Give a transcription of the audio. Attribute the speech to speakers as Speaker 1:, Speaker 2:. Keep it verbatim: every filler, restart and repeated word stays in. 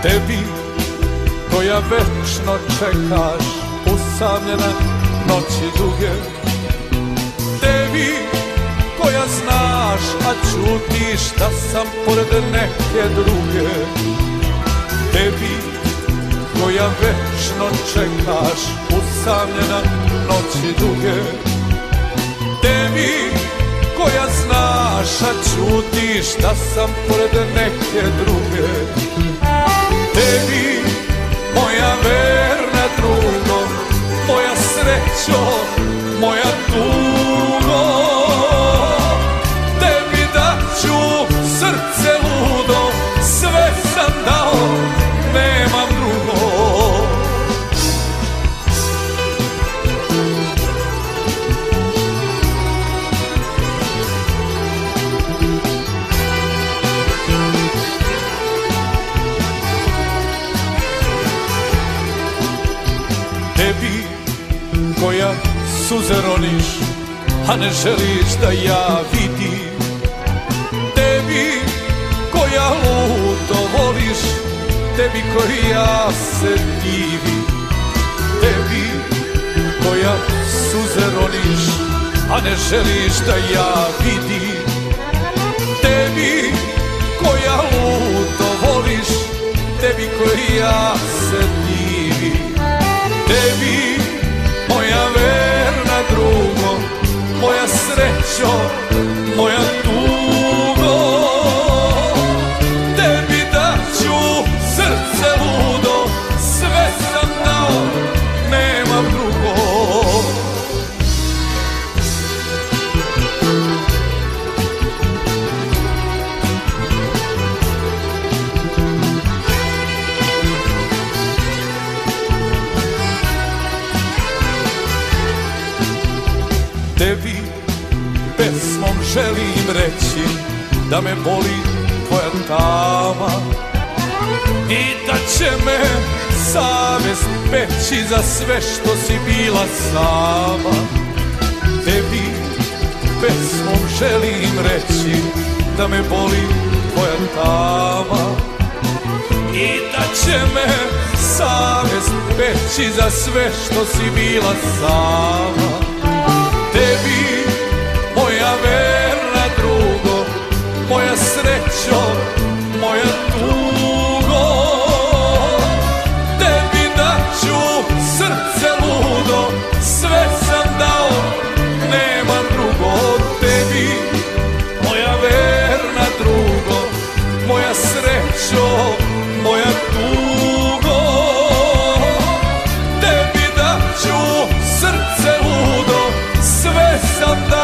Speaker 1: Tebi koja večno čekaš usamljena noći duge, tebi koja znaš a čutiš da sam pored neke druge, tebi koja večno čekaš usamljena noći duge, tebi koja znaš a čutiš da sam pored neke druge, tebi moja verna drugo, moja srećo, moja tugo, tebi daću srce ludo, sve sam dao, nemam drugo. Tebi koja suze roniš, a ne želiš da ja vidim, tebi koja ludo voliš, tebi koja se divi, tebi koja suze roniš, a ne želiš da ja vidim, tebi koja ludo voliš, tebi koja se divi, tebi moja verna drugo, moja srećo, moja tugo, tebi daću srce ludo, sve sam dao, nemam drugo. Tebi pesmom želim reći da me boli tvoja tama i da će me savest peći za sve što si bila sama. Tebi pesmom želim reći da me boli tvoja tama i da će me savest peći za sve što si bila sama. Tebi, moja verna drugo, moja srećo, moja tugo, tebi daću srce ludo, sve sam dao, nemam drugo. Tebi, moja verna drugo, moja srećo, moja tugo, tebi daću srce ludo, sve sam dao.